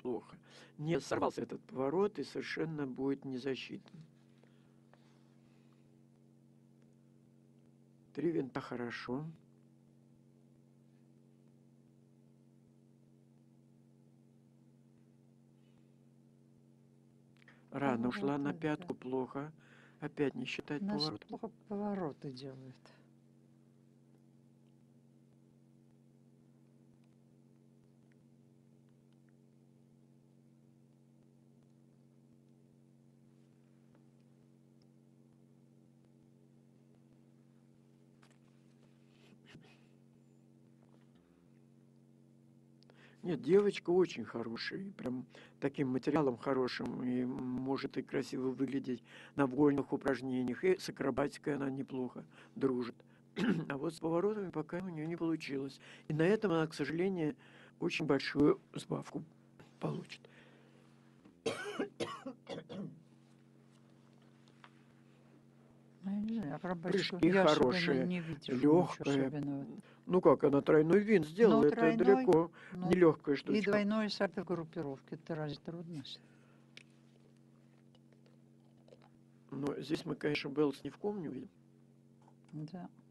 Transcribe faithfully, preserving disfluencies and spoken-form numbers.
плохо. Не сорвался этот поворот и совершенно будет не засчитан. Три винта хорошо. Рано ушла на пятку, плохо. Опять не считать поворот. Плохо повороты делает. Нет, девочка очень хорошая, прям таким материалом хорошим, и может и красиво выглядеть на вольных упражнениях, и с акробатикой она неплохо дружит. А вот с поворотами пока у нее не получилось. И на этом она, к сожалению, очень большую сбавку получит. Ну, я не знаю, акробатику Прыжки я хорошие, не видишь, легкая. Ну как, она тройной винт сделала, Ну, это тройной, далеко ну, нелегкая И штучка. двойной сальто группировки, это разве трудность? Но здесь мы, конечно, Беллс ни в ком не увидим. Да.